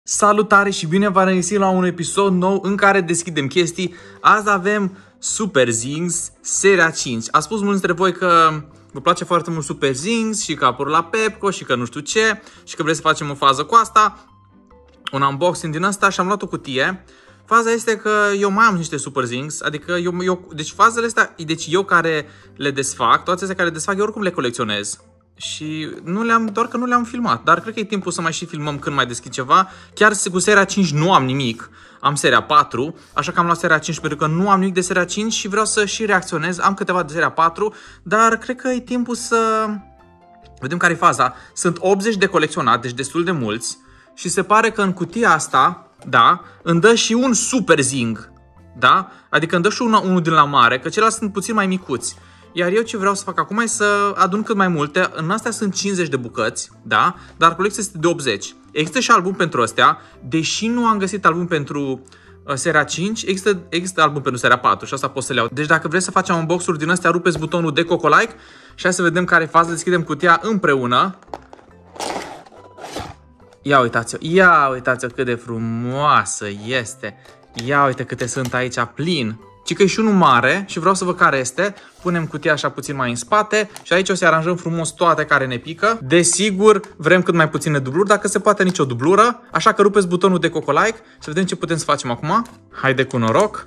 Salutare și bine v-am regăsit la un episod nou în care deschidem chestii. Azi avem Super Zings, seria 5. A spus mulți dintre voi că vă place foarte mult Super Zings și că apar la Pepco și că nu știu ce și că vreți să facem o fază cu asta. Un unboxing din asta și am luat o cutie. Faza este că eu mai am niște Super Zings, adică deci fazele astea, deci eu care le desfac, toate astea care le desfac, eu oricum le colecționez. Și doar că nu le-am filmat, dar cred că e timpul să mai și filmăm când mai deschid ceva. Chiar cu seria 5 nu am nimic, am seria 4, așa că am luat seria 5 pentru că nu am nimic de seria 5 și vreau să și reacționez. Am câteva de seria 4, dar cred că e timpul să vedem care e faza. Sunt 80 de colecționat, deci destul de mulți și se pare că în cutia asta, da, îmi dă și un Super Zing, da? Adică îmi dă și unul din la mare, că ceilalți sunt puțin mai micuți. Iar eu ce vreau să fac acum e să adun cât mai multe. În astea sunt 50 de bucăți, da? Dar colecția este de 80. Există și album pentru astea. Deși nu am găsit album pentru seria 5, există album pentru seria 4 și asta pot să le iau. Deci dacă vreți să facem unbox-uri din astea, rupeți butonul de coco-like și hai să vedem care e faza. Deschidem cutia împreună. Ia uitați-o cât de frumoasă este. Ia uite câte sunt aici plin. Ci că e și unul mare și vreau să văd care este. Punem cutia așa puțin mai în spate și aici o să aranjăm frumos toate care ne pică. Desigur, vrem cât mai puține dubluri, dacă se poate nicio dublură. Așa că rupeți butonul de coco-like să vedem ce putem să facem acum. Haide cu noroc.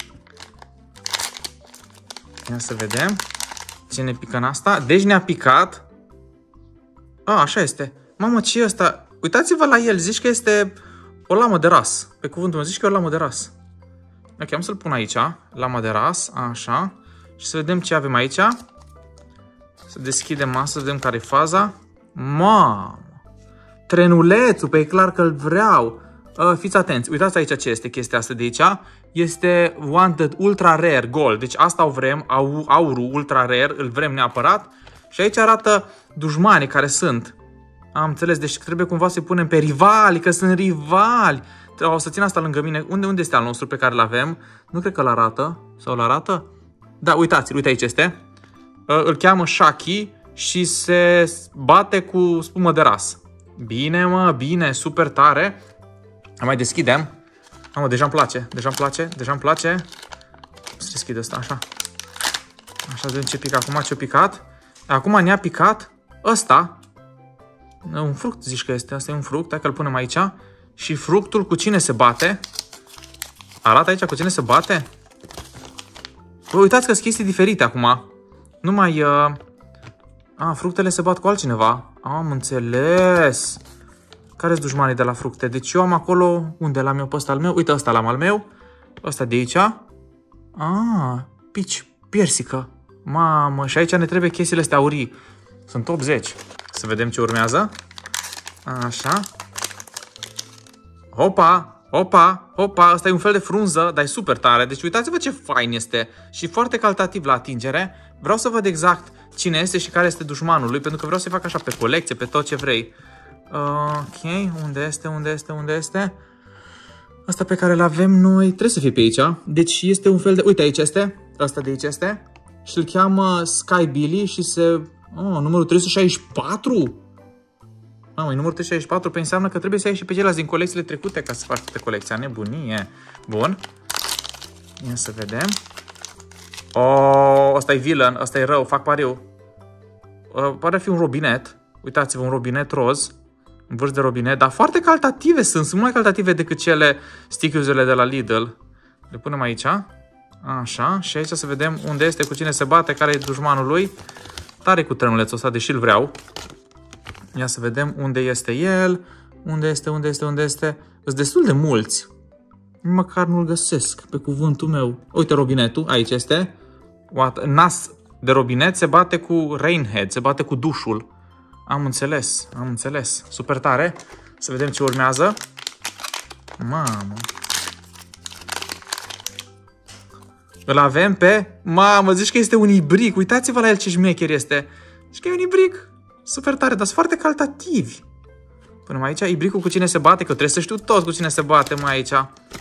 Ia să vedem ce ne pică în asta. Deci ne-a picat. Așa este. Mamă, ce e ăsta? Uitați-vă la el, zici că este o lamă de ras. Pe cuvântul meu, zici că e o lamă de ras. Ok, am să-l pun aici, lama de ras, așa. Și să vedem ce avem aici. Să deschidem asta, să vedem care e faza. Mamă! Trenulețul, pe e clar că îl vreau. Fiți atenți, uitați aici ce este chestia asta de aici. Este Wanted Ultra Rare Gold. Deci asta o vrem, aurul Ultra Rare, îl vrem neapărat. Și aici arată dușmanii care sunt. Am înțeles, deci trebuie cumva să-i punem pe rivali, că sunt rivali. O să țin asta lângă mine. Unde este al nostru pe care îl avem? Nu cred că îl arată. Sau îl arată? Da, uitați-l, uite aici este. Îl cheamă Shaki și se bate cu spumă de ras. Bine, mă, bine, super tare. Mai deschidem. Mă, deja îmi place. Să deschid asta, așa. Așa, vedem ce pică acum, ce-a picat. Acum ne-a picat ăsta. Un fruct, zici că este. Asta e un fruct, hai că îl punem aici. Și fructul cu cine se bate? Arată aici cu cine se bate? Bă, uitați că sunt chestii diferite acum. Nu mai... fructele se bat cu altcineva. Am înțeles. Care-s dușmanii de la fructe? Deci eu am acolo... Unde l-am eu pe ăsta al meu? Uite, ăsta l-am al meu. Ăsta de aici. Pici, piersică. Mamă, și aici ne trebuie chestiile astea aurii. Sunt 80. Să vedem ce urmează. Așa. Hopa, asta e un fel de frunză, dar e super tare. Deci uitați-vă ce fain este și foarte calitativ la atingere. Vreau să văd exact cine este și care este dușmanul lui, pentru că vreau să-i fac așa pe colecție, pe tot ce vrei. Ok, unde este? Asta pe care îl avem noi, trebuie să fie pe aici. Deci este un fel de, uite aici este, asta de aici este. Și îl cheamă Sky Billy și numărul 364? Numărul 364, pe înseamnă că trebuie să ai și pe ceilalți din colecțiile trecute ca să faci toate colecția. Nebunie. Bun. Ia să vedem. Ăsta e villain, ăsta e rău, fac pariu. Pare a fi un robinet. Uitați-vă, un robinet roz. Un vârf de robinet, dar foarte calitative sunt mai calitative decât cele stick-urile de la Lidl. Le punem aici. Așa, și aici să vedem unde este, cu cine se bate, care e dușmanul lui. Tare cu trenulețul ăsta, deși îl vreau. Ia să vedem unde este el. Unde este? Sunt destul de mulți. Măcar nu-l găsesc, pe cuvântul meu. Uite robinetul, aici este. Nas de robinet se bate cu Rainhead, se bate cu dușul. Am înțeles. Super tare. Să vedem ce urmează. Mamă. Îl avem pe... Mamă, zici că este un ibric. Uitați-vă la el ce șmecher este. Zici că e un ibric. Super tare, dar sunt foarte calitativi. Punem aici ibricul cu cine se bate, că trebuie să știu toți cu cine se bate, mai aici.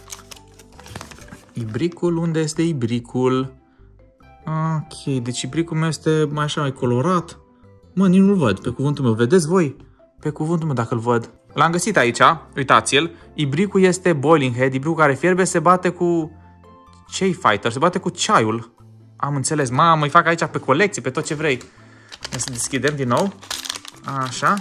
Ibricul, unde este ibricul? Ok, deci ibricul meu este mai așa, mai colorat. Mă, nici nu-l văd, pe cuvântul meu. Vedeți voi? Pe cuvântul meu dacă îl văd. L-am găsit aici, uitați-l. Ibricul este Boiling Head, ibricul care fierbe se bate cu... Ce-i Fighter? Se bate cu ceaiul. Am înțeles. Mamă, îi fac aici pe colecție, pe tot ce vrei. Ia să deschidem din nou. Așa.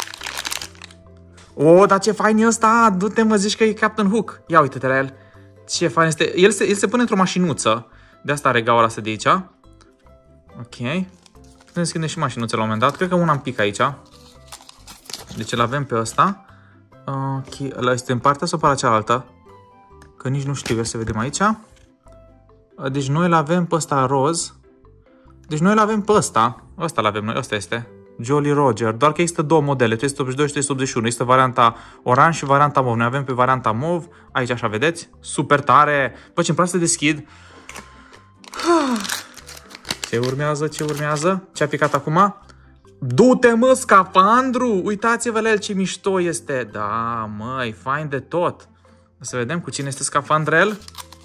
O, dar ce fain e ăsta! Du-te, mă, zici că e Captain Hook. Ia uite-te la el. Ce fain este. El se pune într-o mașinuță. De asta are gaura asta de aici. Ok. Putem deschide și mașinuțe la un moment dat. Cred că una în pic aici. Deci îl avem pe ăsta. Ok. Ăla este în partea sau partea cealaltă? Că nici nu știu. Să vedem aici. Deci noi îl avem pe ăsta roz. Deci noi îl avem pe ăsta. Ăsta îl avem noi. Ăsta este. Jolly Roger. Doar că există două modele. 382 și 381. Există varianta oranj și varianta mov. Noi avem pe varianta mov. Aici așa vedeți. Super tare. Bă, ce-mi place să deschid. Ce urmează? Ce urmează? Ce a picat acum? Du-te, mă, scafandru! Uitați-vă la el ce mișto este. Da, măi, fain de tot. Să vedem cu cine este scafandrel.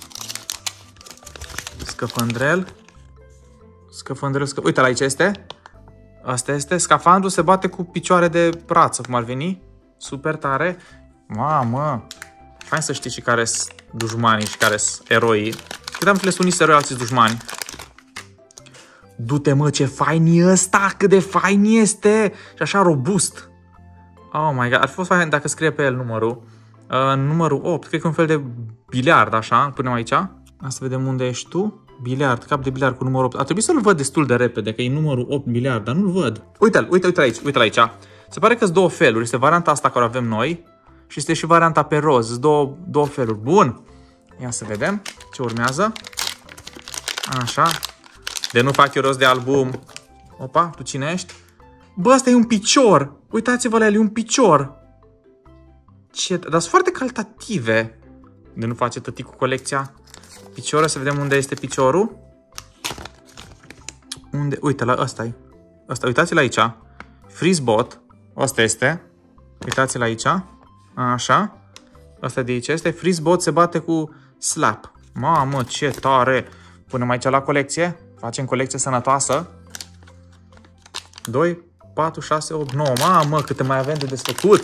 Scafandrel. Uite, la aici este. Asta este. Scafandru se bate cu picioare de brață, cum ar veni. Super tare. Mamă. Fain să știi și care sunt dușmanii și care sunt eroii. Cât am fi unii eroi, alții dușmani. Du-te, mă, ce fain e ăsta! Cât de fain este! Și așa robust. Oh my god, ar fi fost fain dacă scrie pe el numărul. Numărul 8, cred că un fel de biliard, așa. Îl punem aici. Să vedem unde ești tu. Biliard, cap de biliard cu numărul 8. Ar trebui să-l văd destul de repede, că e numărul 8 biliard, dar nu-l văd. Uite-l aici, uite-l aici. Se pare că sunt două feluri. Este varianta asta care o avem noi și este și varianta pe roz. Sunt două feluri. Bun. Ia să vedem ce urmează. Așa. De nu fac eu rost de album. Opa, tu cine ești? Bă, ăsta e un picior. Uitați-vă la el, e un picior. Ce... Dar sunt foarte calitative. De nu face tătic cu colecția. Piciorul, să vedem unde este piciorul. Unde? Uite, la ăsta-i. Ăsta, uitați-l aici. Freezebot. Ăsta este. Uitați-l aici. Așa. Ăsta de aici este. Freezebot se bate cu slap. Mamă, ce tare. Punem aici la colecție. Facem colecție sănătoasă. 2, 4, 6, 8, 9. Mamă, câte mai avem de desfăcut.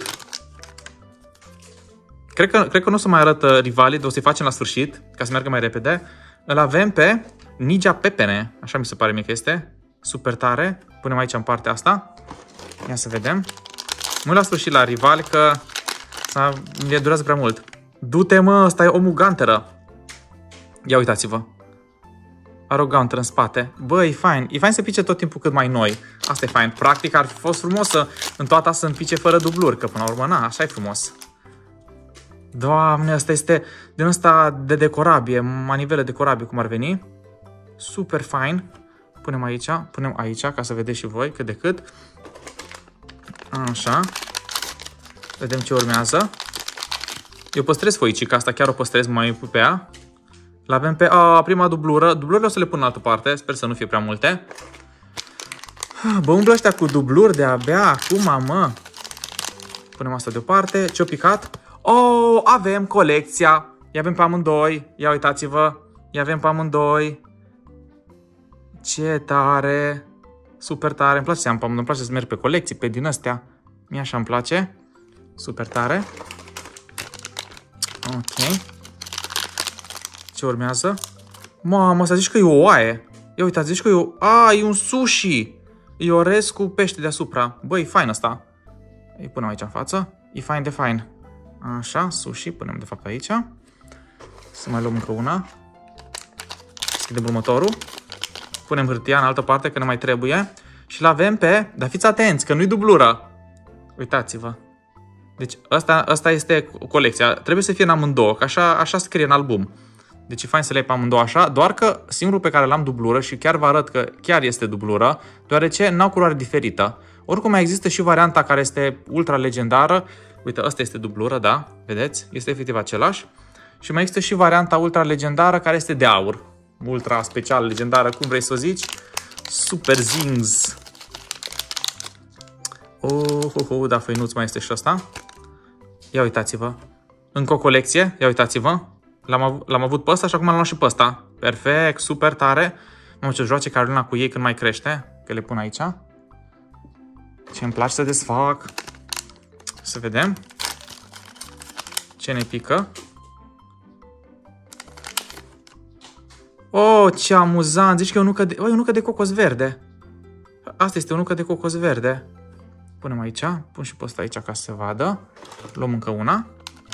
Cred că nu o să mai arăt rivalii, o să-i facem la sfârșit, ca să meargă mai repede. Îl avem pe Ninja Pepene. Așa mi se pare mie că este. Super tare. Punem aici în partea asta. Ia să vedem. Nu la sfârșit la rivali, că mi-e durează prea mult. Du-te, mă, ăsta e omul Ganteră. Ia uitați-vă. Are o Ganteră în spate. Bă, e fain. E fain să pice tot timpul cât mai noi. Asta e fain. Practic ar fi fost frumos în toată să împice fără dubluri, că până la urmă, na, așa e frumos. Doamne, asta este din ăsta de decorabie, manivele decorabie, cum ar veni. Super fain. Punem aici, ca să vedeți și voi cât de cât. Așa. Vedem ce urmează. Eu păstrez foicica asta, chiar o păstrez, mai pui pe ea. L-avem pe prima dublură. Dublurile o să le pun în altă parte, sper să nu fie prea multe. Bă, umblă ăștia cu dubluri de abia acum, mă. Punem asta deoparte. Ce-o picat? Oh, avem colecția. Ia avem pe amândoi. Ia uitați-vă. Ia avem pe amândoi. Ce tare. Super tare. Îmi place să am pe amândoi. Îmi place să merg pe colecții, pe din astea. Mie așa îmi place. Super tare. Ok. Ce urmează? Mamă, să zici că e o oaie. Ia uitați, zici că e o... e un sushi. E orez cu pește deasupra. Băi, e fain asta. Îi punem aici în față. E fain de fain. Așa, sushi, punem de fapt aici. Să mai luăm încă una. Deschidem următorul. Punem hârtia în altă parte, că ne mai trebuie. Și l-avem pe... Dar fiți atenți, că nu-i dublură. Uitați-vă. Deci asta este colecția. Trebuie să fie în amândouă, că așa scrie în album. Deci e fain să le iei pe amândouă așa. Doar că singurul pe care l-am dublură, și chiar vă arăt că chiar este dublură, deoarece n-au culoare diferită. Oricum mai există și varianta care este ultra legendară. Uite, asta este dublură, da? Vedeți? Este efectiv același. Și mai există și varianta ultra legendară care este de aur. Ultra special, legendară, cum vrei să o zici. Super Zings. Da, făinuț mai este și ăsta. Ia uitați-vă. Încă o colecție. Ia uitați-vă. L-am avut pe ăsta și acum l-am luat și pe ăsta. Perfect, super tare. Mamă, ce joace Carolina cu ei când mai crește. Că le pun aici. Ce îmi place să desfac. Să vedem. Ce ne pică? Oh, ce amuzant! Zici că e o nucă de cocos verde. Asta este o nucă de cocos verde. Punem aici. Pun și pe ăsta aici ca să se vadă. Luăm încă una.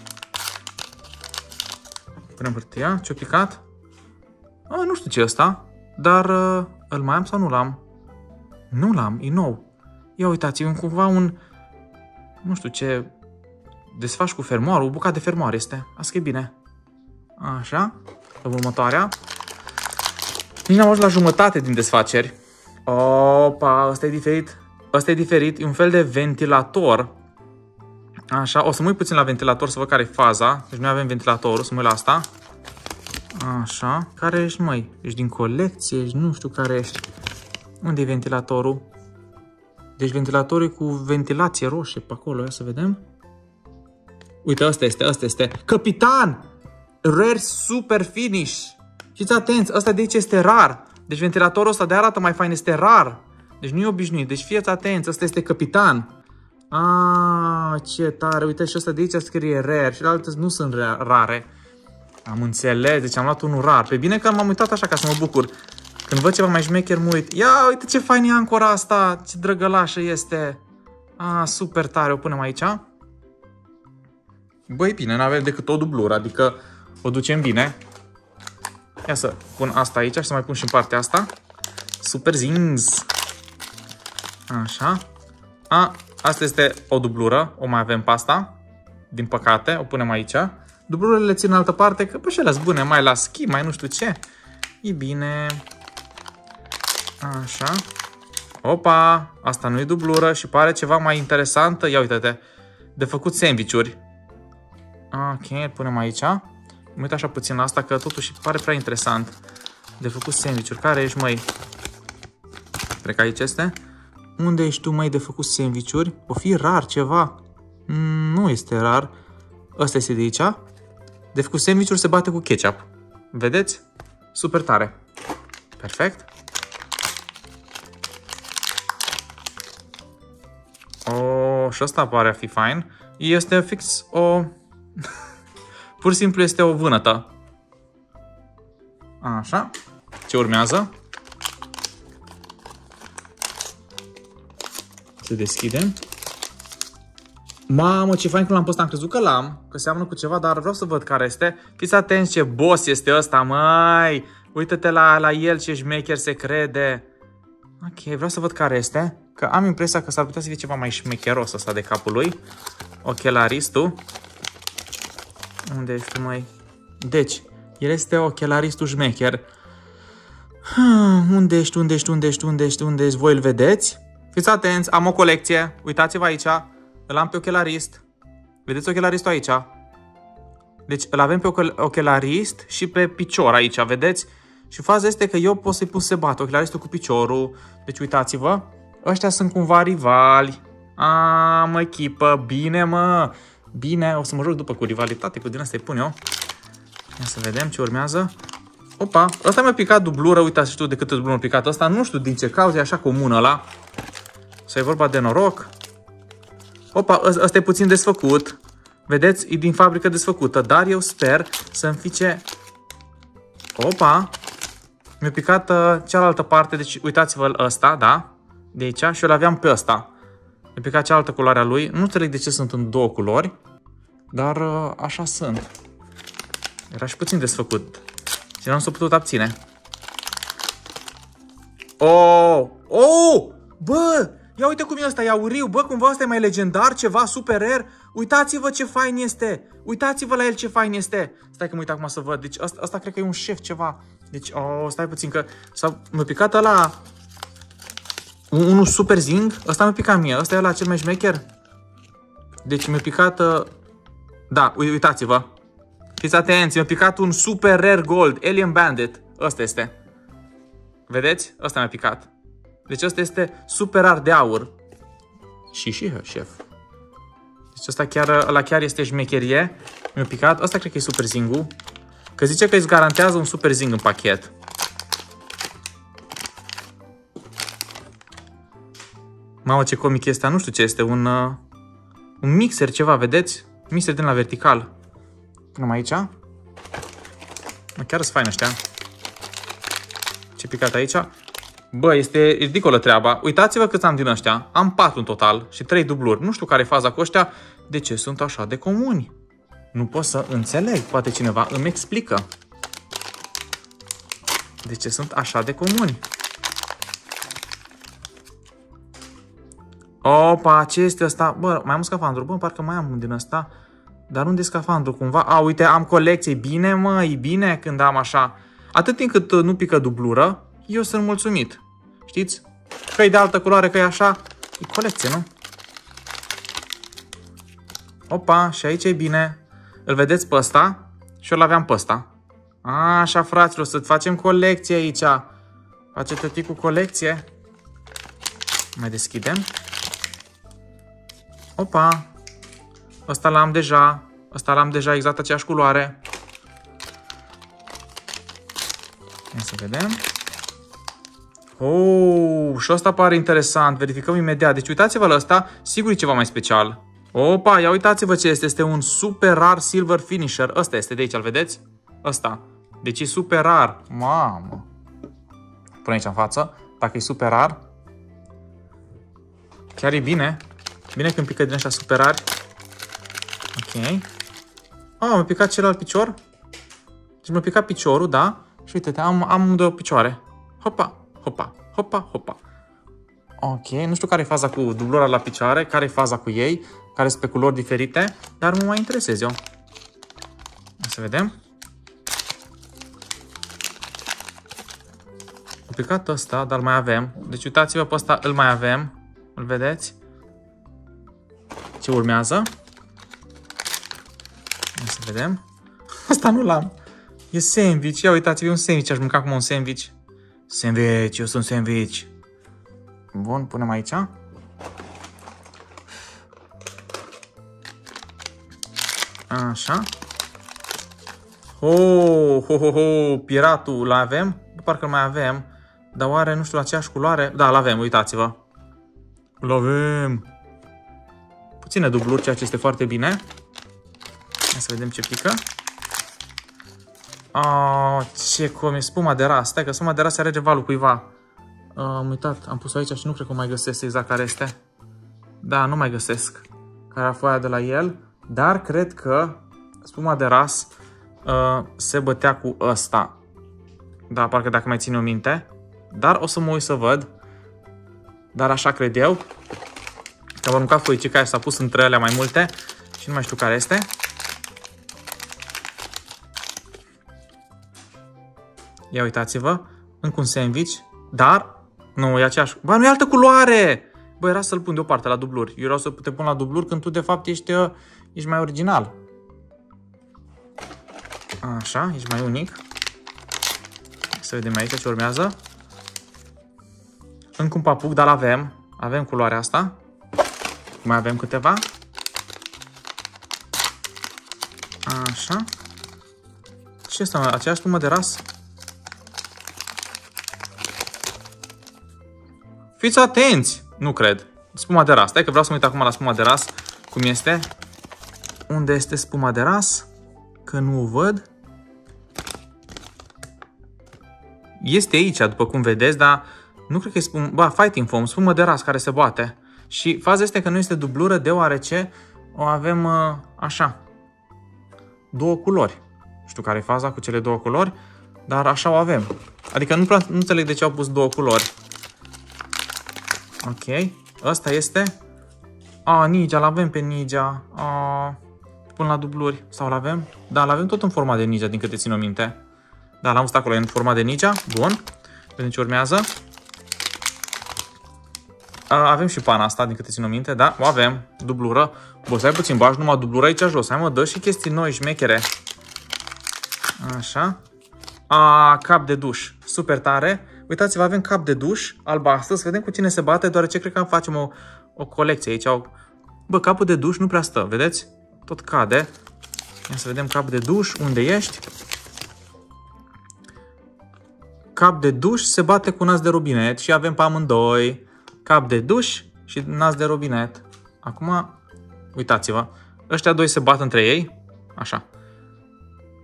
Punem hârtia. Ce-a picat? Nu știu ce e ăsta. Dar îl mai am sau nu l-am? Nu l-am, e nou. Ia uitați, e cumva un... Nu știu ce... Desfaci cu fermoară, o bucată de fermoară este. Asta e bine. Așa. Dăm următoarea. Nici n-am ajuns la jumătate din desfaceri. Opa, ăsta e diferit. Ăsta e diferit, e un fel de ventilator. Așa, o să mă uit puțin la ventilator să văd care e faza. Deci noi avem ventilatorul, să mă uit la asta. Așa, care ești, măi? Ești din colecție, ești, nu știu care ești. Unde e ventilatorul? Deci ventilatorul e cu ventilație roșie pe acolo, ia să vedem. Uite, ăsta este. Capitan! Rare Super Finish! Fiți atenți, ăsta de aici este rar. Deci ventilatorul ăsta de arată mai fain, este rar. Deci nu e obișnuit, deci fiți atenți, ăsta este Capitan. Ce tare, uite și ăsta de aici scrie rare și alte nu sunt rare. Am înțeles, deci am luat unul rar. Pe bine că m-am uitat așa ca să mă bucur. Când văd ceva mai șmecher, mă uit. Ia, uite ce fain e ancora asta, ce drăgălașă este. Super tare, o punem aici. Băi, bine, n-avem decât o dublură, adică o ducem bine. Ia să pun asta aici și să mai pun și în partea asta. Super zings. Așa. Asta este o dublură, o mai avem pe asta. Din păcate, o punem aici. Dublurile le țin în altă parte, că pe cele bune, mai la schi, mai nu știu ce. E bine. Așa. Opa, asta nu e dublură și pare ceva mai interesantă. Ia uite-te, de făcut sandvișuri. Ok, punem aici. Mă uit așa puțin la asta, că totuși pare prea interesant. De făcut sandvișuri. Care ești, măi? Cred că aici este. Unde ești tu, măi, de făcut sandvișuri? O fi rar ceva. Nu este rar. Ăsta este de aici. De făcut sandvișuri se bate cu ketchup. Vedeți? Super tare. Perfect. Și ăsta pare a fi fain. Este fix o... Pur și simplu este o vânătă. Așa. Ce urmează? Se deschide. Mamă, ce fain că l-am pus. Am crezut că l-am, că seamănă cu ceva, dar vreau să văd care este. Fiți atenți ce boss este ăsta, măi. Uită-te la el, ce șmecher se crede. Ok, vreau să văd care este. Că am impresia că s-ar putea să fie ceva mai șmecheros ăsta de capul lui. Ochelaristul. Unde ești, măi? Deci, el este ochelaristul șmecher. Unde ești? Voi îl vedeți? Fiți atenți, am o colecție. Uitați-vă aici. Îl am pe ochelarist. Vedeți ochelaristul aici? Deci îl avem pe ochelarist și pe picior aici, vedeți? Și faza este că eu pot să-i pun să bată ochelaristul cu piciorul. Deci uitați-vă. Ăștia sunt cumva rivali. Mă, echipă. Bine, mă. Bine, o să mă joc după cu rivalitate, cu din asta îi pun eu. Ia să vedem ce urmează. Opa, ăsta mi-a picat dublură, uitați, știu de câte dublură mi-a picat ăsta, nu știu din ce cauză, e așa comun ăla. Să e vorba de noroc. Opa, ăsta e puțin desfăcut. Vedeți, e din fabrică desfăcută, dar eu sper să-mi fice... Opa, mi-a picat cealaltă parte, deci uitați-vă ăsta, da? De aici și eu l-aveam pe ăsta. Mi-a picat cealaltă culoare a lui, nu înțeleg de ce sunt în două culori, dar așa sunt. Era și puțin desfăcut. Și nu s-a putut abține. Bă! Ia uite cum e ăsta, e auriu. Bă, cumva ăsta e mai legendar, ceva super rare. Uitați-vă ce fain este. Uitați-vă la el ce fain este. Stai că mă uit acum să văd. Deci ăsta cred că e un șef ceva. Deci, stai puțin că mi-a picat ăla... Unul super zing. Ăsta mi-a picat mie. Ăsta e ăla cel mai șmecher. Deci mi-a picat... Da, uitați-vă. Fiți atenți, mi-a picat un super rare gold, Alien Bandit. Ăsta este. Vedeți? Ăsta mi-a picat. Deci ăsta este super rar de aur. Și șef. Deci ăsta chiar este șmecherie. Mi-a picat. Ăsta cred că e super zingul. Că zice că îți garantează un super zing în pachet. Mamă, ce comic este. Nu știu ce este. Un mixer ceva, vedeți? Mixer din la vertical. Punem aici. Chiar sunt fain ăștia. Ce picat aici. Bă, este ridicolă treaba. Uitați-vă câți am din ăștia. Am 4 în total și 3 dubluri. Nu știu care e faza cu ăștia. De ce sunt așa de comuni? Nu pot să înțeleg. Poate cineva îmi explică. De ce sunt așa de comuni? Opa, ce este ăsta? Bă, mai am un scafandru. Bă, parcă mai am un din ăsta. Dar unde e scafandru? Cumva? A, uite, am colecție. Bine, mă, e bine când am așa. Atât timp cât nu pică dublură, eu sunt mulțumit. Știți? Că e de altă culoare, că e așa. E colecție, nu? Opa, și aici e bine. Îl vedeți pe ăsta? Și eu l-aveam pe ăsta. Așa, fraților, să facem colecție aici. Face tăticul colecție. Mai deschidem. Opa. Ăsta l-am deja. Ăsta l-am deja exact aceeași culoare. Ia să vedem. Oh, și ăsta pare interesant. Verificăm imediat. Deci uitați-vă la ăsta. Sigur e ceva mai special. Opa, ia uitați-vă ce este. Este un super rar silver finisher. Ăsta este de aici, îl vedeți? Ăsta. Deci e super rar. Mamă. Pune aici în față. Dacă e super rar. Chiar e bine. Bine când pică din ăștia super rari. Ok. M-a picat celălalt picior. Deci mi-a picat piciorul, da? Și uite, am 2 picioare. Hopa, hopa, hopa, hopa. Ok, nu știu care e faza cu dublura la picioare, care e faza cu ei, care sunt pe culori diferite, dar mă mai interesez eu. Să vedem. A picat ăsta, dar mai avem. Deci uitați-vă pe ăsta, îl mai avem. Îl vedeți? Ce urmează? Să vedem. Asta nu l-am. E sandwich. Ia uitați-vă, un sandwich. Aș mânca cum un sandwich. Sandwich, eu sunt sandwich. Bun, punem aici. Așa. Piratul l-avem? Parcă mai avem. Dar oare, nu știu, aceeași culoare? Da, l-avem, uitați-vă. L-avem. Puține dubluri, ceea ce este foarte bine. Hai să vedem ce pică. Ce cum e spuma de ras. Stai că spuma de ras are valul cuiva. Am uitat, am pus aici și nu cred că mai găsesc exact care este. Da, nu mai găsesc carafoaia de la el. Dar cred că spuma de ras se bătea cu ăsta. Da, parcă dacă mai țin eu minte. Dar o să mă uit să văd. Dar așa cred eu. Că am aruncat foicica aia și s-a pus între alea mai multe. Și nu mai știu care este. Ia uitați-vă. Încă un sandwich. Dar nu, e aceeași. Bă, nu e altă culoare! Bă, era să-l pun deoparte la dubluri. Eu vreau să te pun la dubluri când tu de fapt ești mai original. Așa, ești mai unic. Să vedem aici ce urmează. Încă un papuc, dar l-avem. Avem culoarea asta. Mai avem câteva. Așa. Ce este? Aceeași spumă de ras? Fiți atenți! Nu cred. Spuma de ras. Stai că vreau să mă uit acum la spuma de ras. Cum este? Unde este spuma de ras? Că nu o văd. Este aici, după cum vedeți, dar nu cred că e spumă... Ba, fighting foam, spumă de ras care se bate. Și faza este că nu este dublură, deoarece o avem așa. 2 culori. Nu știu care e faza cu cele 2 culori, dar așa o avem. Adică nu înțeleg de ce au pus 2 culori. Ok. Ăsta este... Ninja, l-avem pe Ninja. Pun la dubluri. Sau l-avem? Da, l-avem tot în forma de Ninja, din câte țin o minte. Da, l-am văzut acolo, în forma de Ninja. Bun. Vedem ce urmează. Avem și pana asta, din câte țin o minte, da? O avem. Dublură. Bă, stai puțin, bagi numai dublură aici jos. Hai mă, dă și chestii noi, șmechere. Așa. Cap de duș. Super tare. Uitați-vă, avem cap de duș albastru. Să vedem cu cine se bate, deoarece cred că facem o colecție aici. Bă, capul de duș nu prea stă, vedeți? Tot cade. Ia să vedem cap de duș. Unde ești? Cap de duș se bate cu nas de robinet și avem pe amândoi. Cap de duș și nas de robinet. Acum, uitați-vă. Ăștia doi se bat între ei. Așa.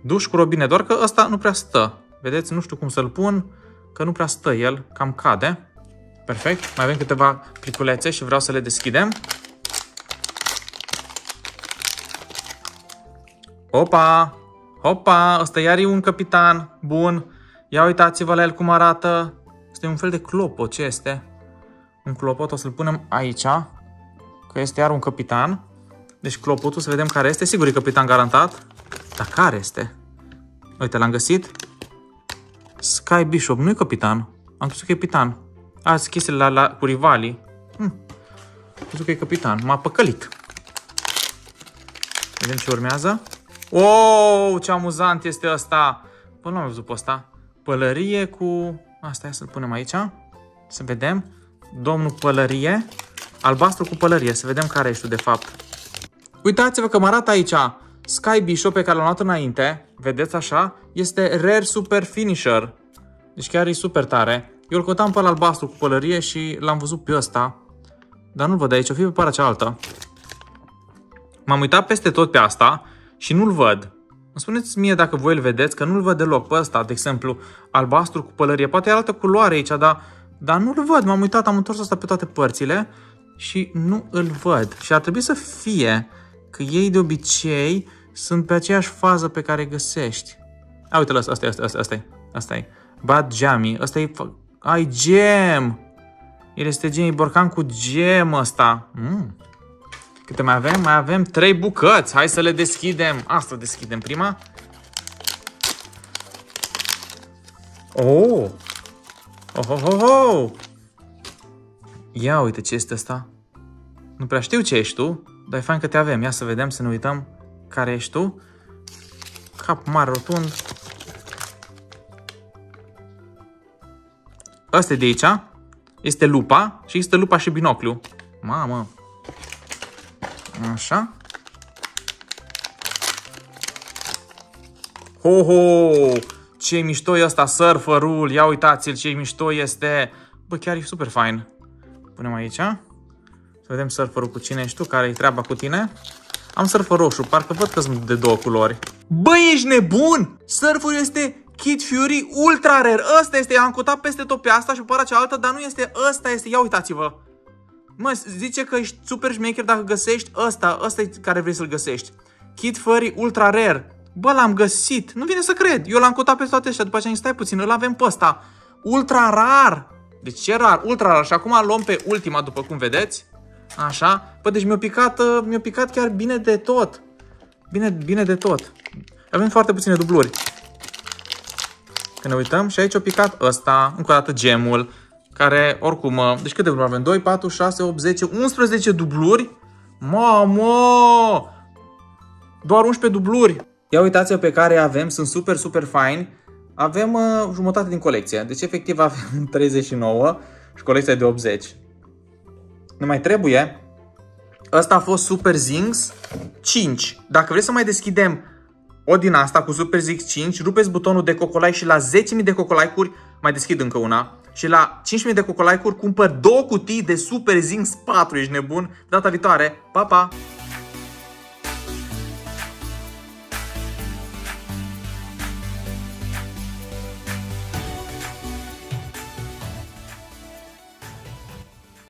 Duș cu robine, doar că ăsta nu prea stă. Vedeți, nu știu cum să-l pun, că nu prea stă el, cam cade. Perfect, mai avem câteva pliculețe și vreau să le deschidem. Opa! Hopa! Ăsta iar e un capitan. Bun. Ia uitați-vă la el cum arată. Este un fel de clopot. Ce este? Un clopot. O să-l punem aici. Că este iar un capitan. Deci clopotul, să vedem care este. Sigur e capitan garantat. Dar care este? Uite, l-am găsit. Sky Bishop. Nu e capitan. Am crezut că e capitan. Azi chestiile cu rivalii. Am crezut că e capitan. M-a păcălit. Vedem ce urmează. Oh, ce amuzant este ăsta! Păi nu am văzut pe ăsta. Pălărie cu... Asta e, să-l punem aici. Să vedem. Domnul Pălărie. Albastru cu pălărie. Să vedem care ești tu de fapt. Uitați-vă că mă arată aici. Sky Bishop pe care l-am luat înainte. Vedeți așa? Este Rare Super Finisher. Deci chiar e super tare. Eu îl căutam pe albastru cu pălărie și l-am văzut pe ăsta. Dar nu-l văd aici. O fi pe partea cealaltă. M-am uitat peste tot pe asta și nu-l văd. Îmi spuneți mie dacă voi îl vedeți, că nu-l văd deloc pe ăsta, de exemplu, albastru cu pălărie. Poate e altă culoare aici, dar nu-l văd. M-am uitat, am întors asta pe toate părțile și nu îl văd. Și ar trebui să fie, că ei de obicei sunt pe aceeași fază pe care găsești. A, uite-l, asta e. Bad Jammy, ăsta e... Ai gem! El este gem, e borcan cu gem ăsta. Câte mai avem? Mai avem 3 bucăți. Hai să le deschidem. Asta deschidem prima. Oh! Oh! Ia uite ce este asta. Nu prea știu ce ești tu, dar e fain că te avem. Ia să vedem, să ne uităm care ești tu. Cap mare, rotund. Asta e de aici. Este lupa și există lupa și binoclu. Mamă! Așa. Ho! Ce mișto e ăsta, surferul. Ia uitați-l ce mișto este. Bă, chiar e super fain. Punem aici. Să vedem surferul cu cine ești tu, care e treaba cu tine. Am surfer roșu, parcă văd că sunt de 2 culori. Bă, ești nebun! Surferul este Kid Fury Ultra Rare. Ăsta este, am căutat peste tot pe asta și pe partea cealaltă, dar nu este, ăsta este. Ia uitați-vă. Mă, zice că ești super șmecher dacă găsești ăsta e care vrei să-l găsești. Kid Fury Ultra Rare. Bă, l-am găsit. Nu vine să cred. Eu l-am căutat pe toate astea, după aceea stai puțin, îl avem pe ăsta. Ultra rar. Deci ce rar? Ultra rar. Și acum luăm pe ultima, după cum vedeți. Așa. Bă, deci mi-a picat chiar bine de tot. Bine de tot. Avem foarte puține dubluri. Când ne uităm și aici a picat ăsta. Încă o dată gemul. Care, oricum, deci câte dubluri avem? 2, 4, 6, 8, 10, 11 dubluri? Mamă! Doar 11 dubluri. Ia uitați-vă pe care avem, sunt super faini. Avem jumătate din colecție. Deci efectiv avem 39 și colecția e de 80. Ne mai trebuie. Ăsta a fost Super Zings 5. Dacă vreți să mai deschidem o din asta cu Super Zings 5, rupeți butonul de cocolai și la 10.000 de cocolai-uri mai deschid încă una. Și la 5.000 de cocolai-uri cumpăr 2 cutii de Super Zings 4. Ești nebun? Data viitoare. Pa, pa!